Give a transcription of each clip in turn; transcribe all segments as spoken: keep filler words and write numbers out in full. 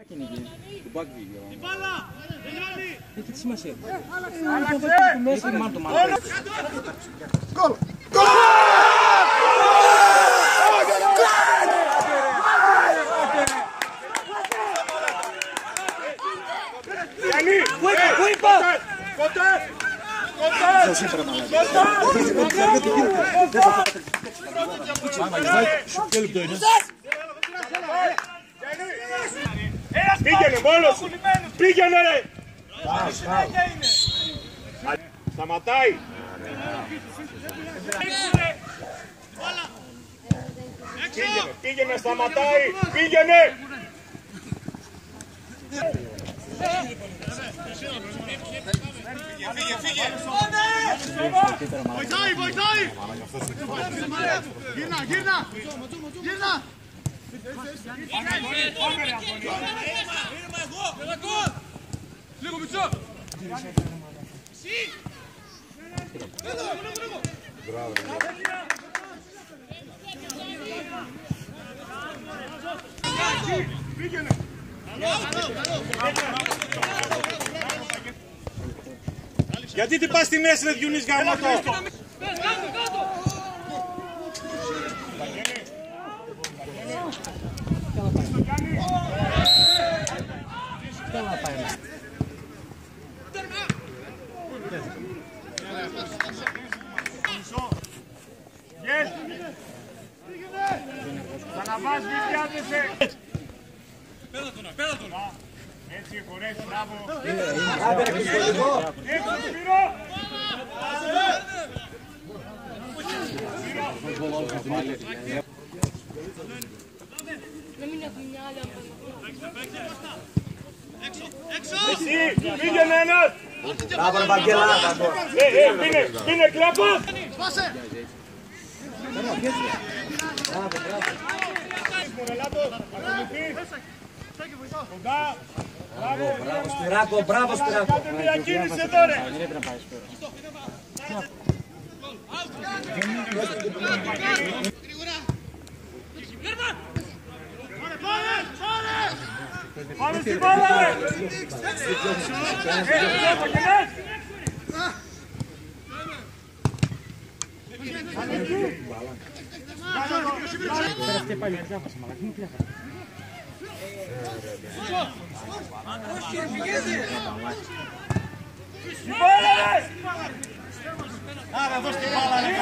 Του μπάκι. Έχει τη σημασία. Μέσα είναι μάτω μάτω. Γκολ! Πού είπα! Κοντά! Κοντά! Πήγαινε μόνος σου! Πήγαινε ρε! Σταματάει! Πήγαινε, πήγαινε, σταματάει! Πήγαινε! Φύγε, φύγε! Βοηθάει, βοηθάει! Γύρνα, γύρνα! Γύρνα! Λίγο μισό! Πήγαινε! Γιατί τι πας στη μέση ρε Διουνής γαμώτο! Ξαναβάς βιδιάζεσαι! Πέρα τον, πέρα τον! Έτσι, χωρές, μπράβο! Έξω, Σπύρο! Εσύ, πήγαινε ένας! Μπράβο ρε Βαγγέλα! Ε, ε, πίνε, πίνε κλάπα! Σπάσε! Κοντά! Μπράβο Σπυράκο, μπράβο Σπυράκο! Κάντε μια κίνηση εδώ ρε! Πάμε στην μπάλα ρε! Πέρα αυτή πάλι, διάβασα μαλακή μου πιάσα. Στην μπάλα ρε! Άρα δώσ' την μπάλα ρε!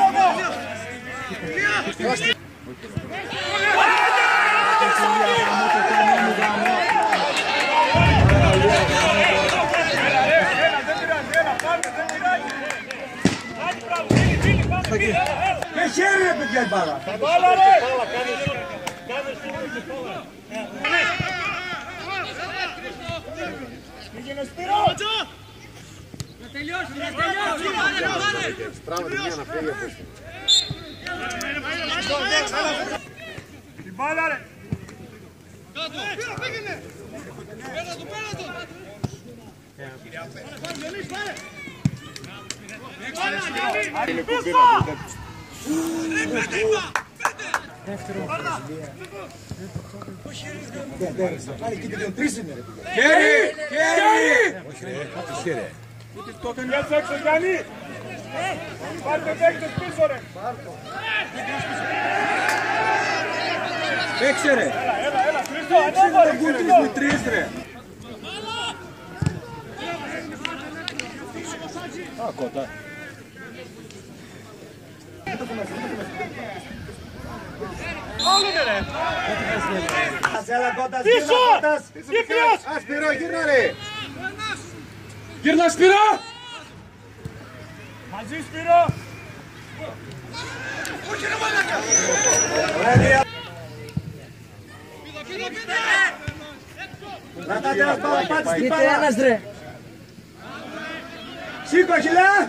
Με χέρι ρε παιδιά η μπάλα! Τα μπάλα ρε! Πήγαινε Σπύρο! Να τελειώσει, να τελειώσει! Πράγματι μια να φύγει από αυτό. Την μπάλα ρε! Κάτω! Πήγαινε! Πέρα του, πέρα του! Είναι κουμπίνα. Πάλι κοίτα τρεις είναι ρε παιδιά! Χέρι! Χέρι! Κάτσε έξω Γιάννη! Πάρτε παίκτες πίσω ρε! Παίξε ρε! Έλα, έλα, έλα! Χρήστο, ανέβα ρε! Χρήστο! Τρεις ρε! Α, κοντά! Όλουνε ρε! Πίσω! Κύκλος! Α, Σπύρο, γύρνα ρε! Γύρνα Σπύρο! Μαζί Σπύρο! Κρατάτε ένας παραπάτης στην μπάλα! Ένας ρε! Σήκω χιλά!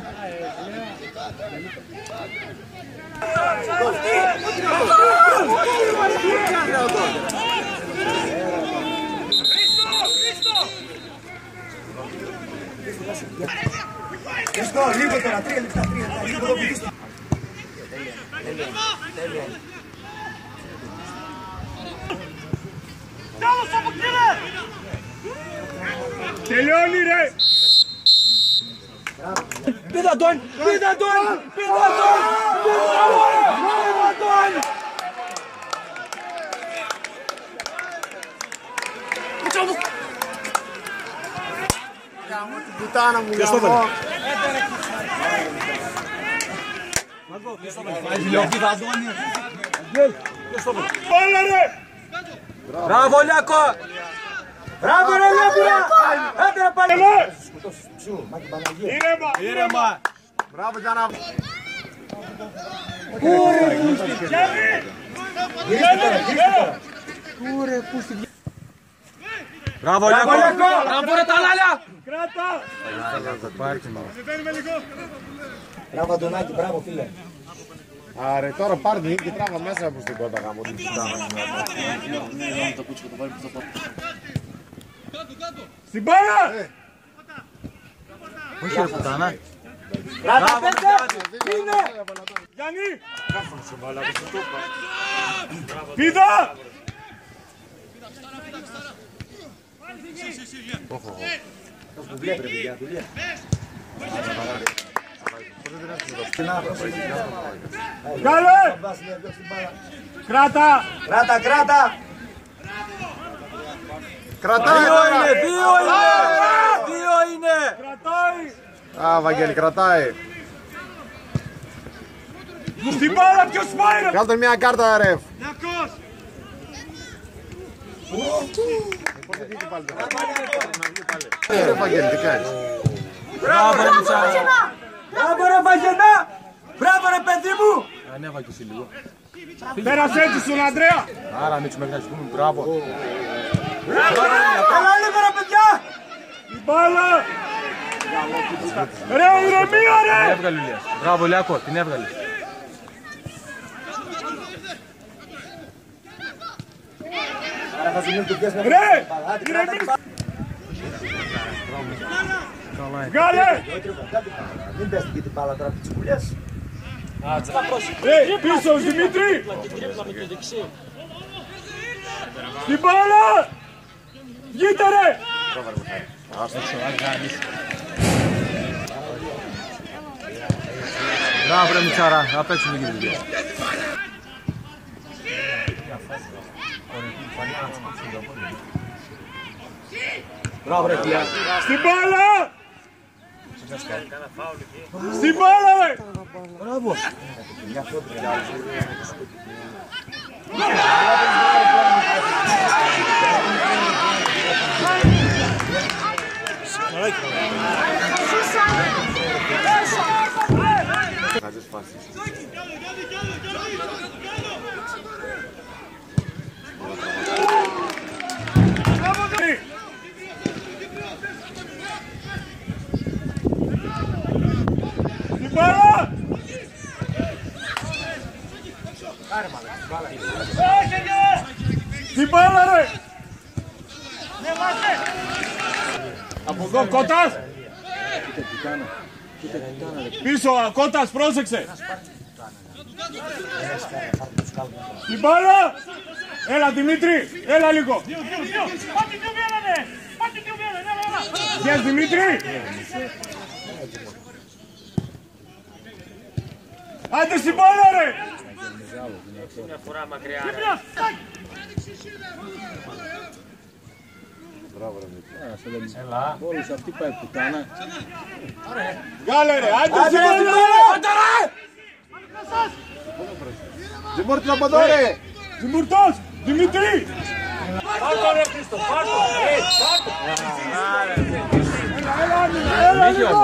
Χριστό, λίγο τώρα, τρία λεπτά, τρία λεπτά, λίγο το πηγήστε. Τέλος από κύριε! Τελειώνει ρε! Πήδα τον! Πήδα τον! Πήδα τον! Πήδα τον! Πουτάνα μου, γαμώ. Όλα ρε! Μπράβο Λιάκο! Μπράβο ρε Λιάκο! Έντρα πάλι! Ήρεμα! Ήρεμα! Μπράβο Γιάννα. Μπράβο Λιάκο! Μπράβο ρε τα λάλια! Κράτα! Μπράβο Αντωνάκη, μπράβο φίλε! Άρε, τώρα πάρε την και τράβα μέσα από στην κότα γάμο. Στην μπάλα! Όχι ρε πουτάνα! Μπράβο παιδιά! Είναι! Γιάννη! Πίδα! Κάλε! Κράτα! Κράτα, κράτα! Κρατάει Δύο τώρα. είναι, δύο είναι! Δύο είναι! Κρατάει! Α, Βαγγέλη, κρατάει. Στην μπάλα ποιος πάει ρε! Κάλτε μια κάρτα, ρε. Λιακός! Ρε Βαγγέλη, τι κάνεις. Μπράβο ρε Μουτσάρα! Μπράβο ρε Βαγγενά! Μπράβο ρε παιδί μου! Ανέβα και εσύ λίγο. Πέρασε έτσι στον Ανδρέα! Άρα ανοίξουμε να πούμε μπράβο. Καλά λίγο ρε παιδιά! Την μπάλα! Ρε ηρεμία Την ρε! έβγαλε ο Ηλίας. Μπράβο Λιάκο, την έβγαλε. Ρε! Ηρεμία! Βγάλε! Μην πες την μπάλα τώρα από τις κουλιές. Ρε πίσω Δημήτρη! Την μπάλα! Βγείτε ρε! Μπράβο ρε Μουτσάρα, να παίξουμε και δουλειά. Μπράβο ρε Ηλία. Στην μπάλα! Στην μπάλα ρε! Μπράβο. Στην μπάλα! Στην μπάλα ρε! Από εδώ Κώτας! Πίσω Κώτας, πρόσεξε! Στην μπάλα! Έλα Δημήτρη, έλα λίγο! Yes, Δημήτρη! Άντε στην μπάλα ρε! Μια φορά μακριά. Όλους αυτή πάει πουτάνα. Βγάλε ρε, άντε στην μπάλα ρε! Άντε ρε! Δημόρτη από εδώ, ρε. Δημουρτός, Δημήτρη! Πάρτο ρε Χρήστο, πάρτο! Έλα, έλα λίγο!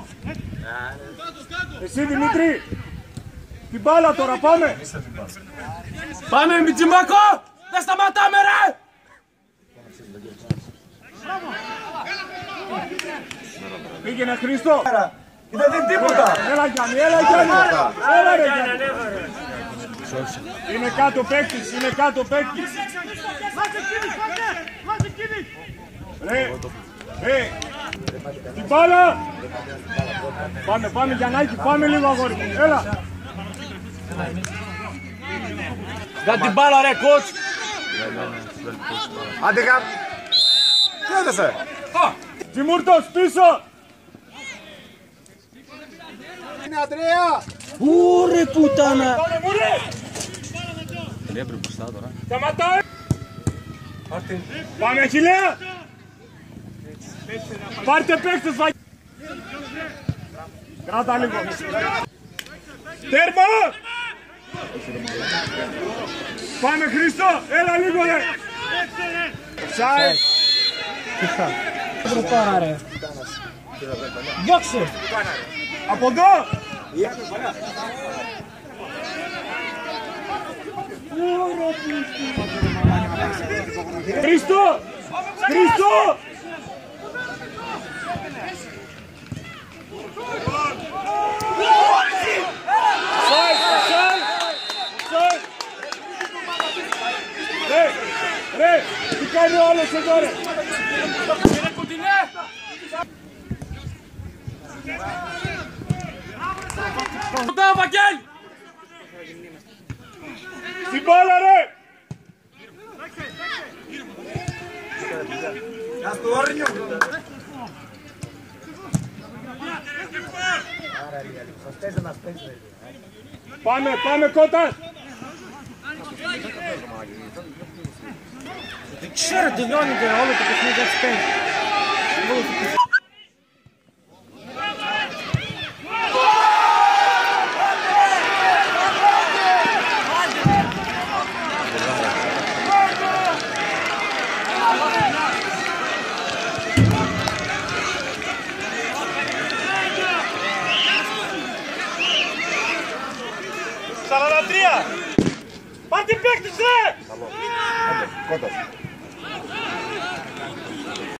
Εσύ Δημήτρη! Την μπάλα τώρα, πάμε! Πάμε Μιτσιμάκο! Δεν σταματάμε ρε! Πήγαινε Χρήστο! Δεν δίνει τίποτα! Έλα Γιάννη, έλα Γιάννη! Έλα ρε Γιάννη! Είναι κάτω παίκτης, είναι κάτω παίκτης! Ρε, ρε! Την μπάλα! Πάμε, πάμε Γιαννάκη, πάμε λίγο αγόρι μου, έλα! Για την μπάλα ρε κότς! Άντε γα... Τι έδεσε. Τσιμούρτος πίσω! Είναι Αντρέα! Ούρε πουτάνα! Πρέπει μπροστά τώρα. Σταματάει! Πάμε Αχιλλέα! Πάρτε παίκτες Βαγγέλη! Κράτα λίγο! Τέρμα! Πάμε Χρήστο! Έλα λίγο ρε! Σάι! Τώρα ρε! Διώξε! Από εδώ! Χρήστο! Χρήστο! Σάι! Σάι! Σάι! Ρε! Ρε! Τι κάνει ο άλλος εδώ ρε! Κοντά, Βαγγέλ! Στην μπάλα ρε! Πάμε, πάμε Κώτα! Ξέρω, τελειώνεται όλο το παιχνίδι έτσι πέντε. σαράντα τρία! Πάρτε παίκτες ρε! Κόντας.